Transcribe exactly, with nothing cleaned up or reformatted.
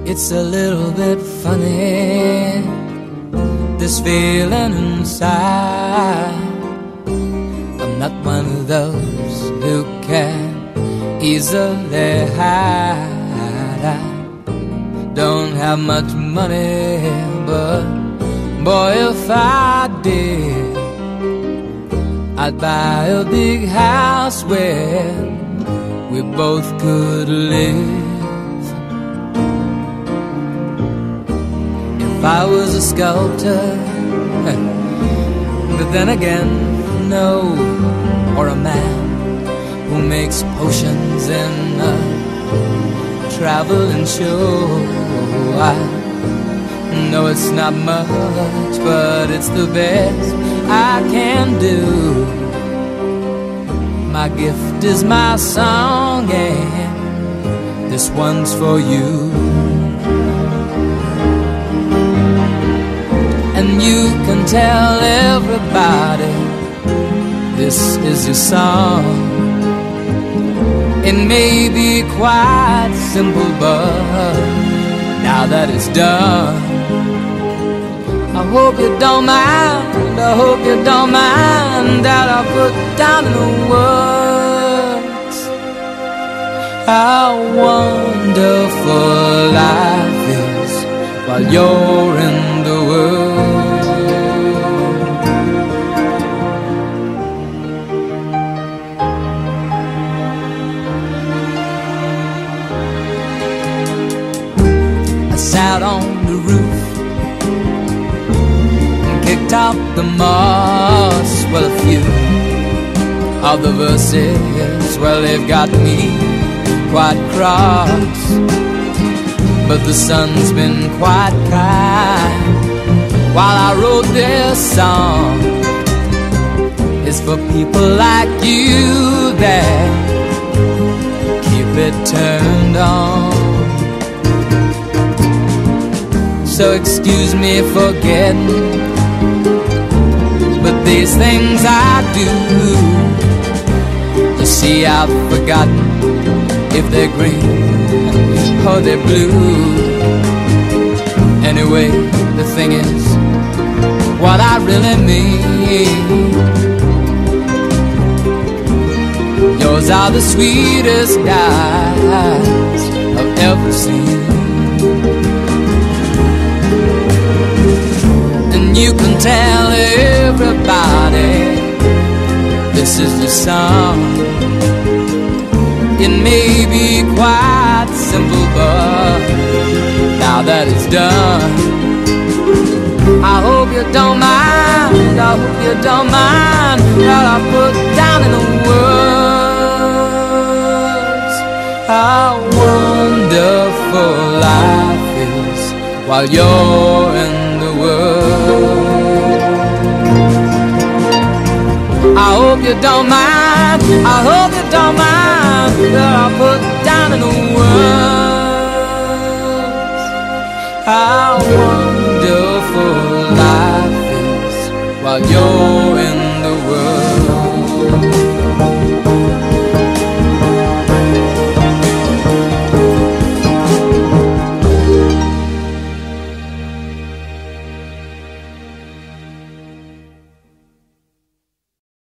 It's a little bit funny, this feeling inside. I'm not one of those who can easily hide. I don't have much money, but boy, if I did, I'd buy a big house where we both could live. If I was a sculptor, but then again, no, or a man who makes potions in a traveling show. I know it's not much, but it's the best I can do. My gift is my song, and this one's for you. And you can tell everybody this is your song. It may be quite simple, but now that it's done, I hope you don't mind, I hope you don't mind that I put down in the words how wonderful life is while you're in the world. I sat on the roof and kicked out the moss. Well, a few of the verses, well, they've got me quite cross, but the sun's been quite kind while I wrote this song. It's for people like you that keep it turned on. So excuse me for getting, but these things I do, you see, I've forgotten if they're green or they're blue. Anyway, the thing is, what I really mean, yours are the sweetest eyes I've ever seen. And you can tell everybody this is your song. It may be quite simple, but now that it's done, I hope you don't mind, I hope you don't mind that I put down in the words how wonderful life is while you're in the world. I hope you don't mind, I hope you don't mind that I put down in the words how wonderful life is while you're in